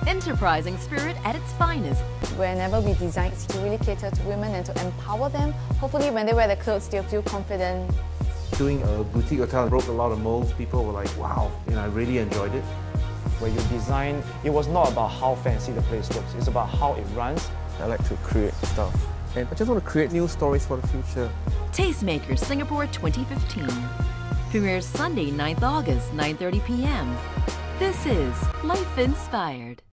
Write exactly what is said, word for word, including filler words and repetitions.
Enterprising spirit at its finest. Whenever we design, it's to really cater to women and to empower them. Hopefully when they wear the clothes, they'll feel confident. Doing a boutique hotel broke a lot of molds. People were like, wow, you know, I really enjoyed it. Where you design, it was not about how fancy the place looks, it's about how it runs. I like to create stuff. And I just want to create new stories for the future. Tastemakers Singapore twenty fifteen. Premieres Sunday, ninth August, nine thirty p m This is Life Inspired.